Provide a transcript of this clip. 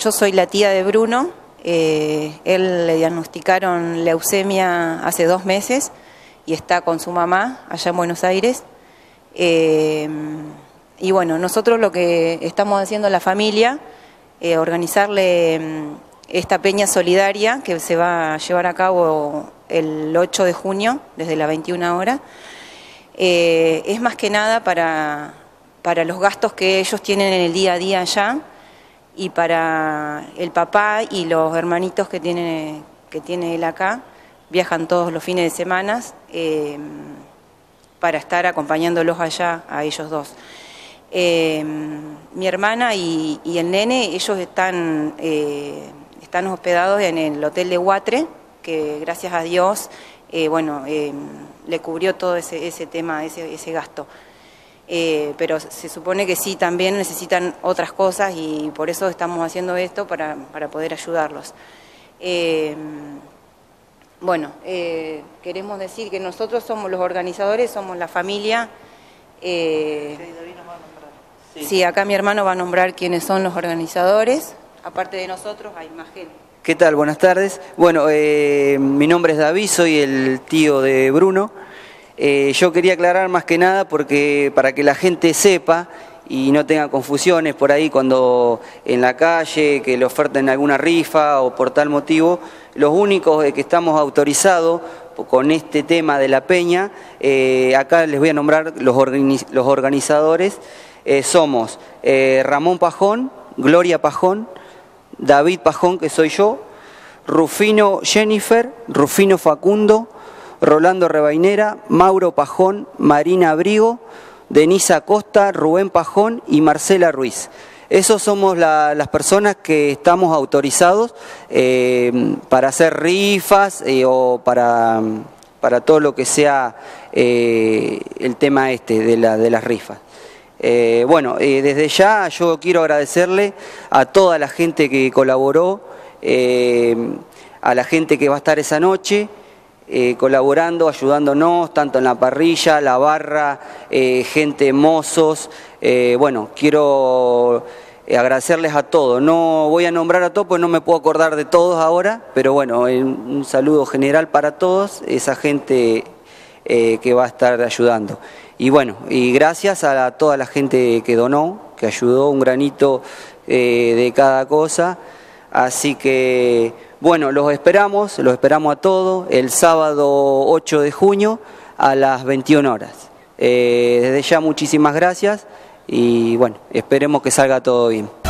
yo soy la tía de Bruno. Él le diagnosticaron leucemia hace 2 meses y está con su mamá allá en Buenos Aires. Y bueno, nosotros lo que estamos haciendo la familia, organizarle esta peña solidaria que se va a llevar a cabo el 8 de junio desde las 21 horas. Es más que nada para los gastos que ellos tienen en el día a día allá, y para el papá y los hermanitos que tiene él acá. Viajan todos los fines de semana para estar acompañándolos allá a ellos dos. Mi hermana y el nene, ellos están hospedados en el hotel de Huatre, que gracias a Dios le cubrió todo ese tema, ese gasto. Pero se supone que sí, también necesitan otras cosas, y por eso estamos haciendo esto, para poder ayudarlos. Queremos decir que nosotros somos los organizadores, somos la familia. Sí, acá mi hermano va a nombrar quiénes son los organizadores. Aparte de nosotros hay más gente. ¿Qué tal? Buenas tardes. Bueno, mi nombre es David, soy el tío de Bruno. Yo quería aclarar más que nada para que la gente sepa y no tenga confusiones por ahí cuando en la calle, que le oferten alguna rifa o por tal motivo. Los únicos que estamos autorizados con este tema de la peña, acá les voy a nombrar los organizadores. Somos Ramón Pajón, Gloria Pajón, David Pajón, que soy yo, Rufino Jennifer, Rufino Facundo, Rolando Rebainera, Mauro Pajón, Marina Abrigo, Denisa Acosta, Rubén Pajón y Marcela Ruiz. Esos somos las personas que estamos autorizados para hacer rifas o para todo lo que sea el tema de las rifas. Desde ya yo quiero agradecerle a toda la gente que colaboró, a la gente que va a estar esa noche, colaborando, ayudándonos, tanto en la parrilla, la barra, gente, mozos. Quiero agradecerles a todos. No voy a nombrar a todos, pues no me puedo acordar de todos ahora, pero bueno, un saludo general para todos, esa gente que va a estar ayudando. Y gracias a toda la gente que donó, que ayudó, un granito de cada cosa. Así que, los esperamos a todos el sábado 8 de junio a las 21 horas. Desde ya muchísimas gracias y esperemos que salga todo bien.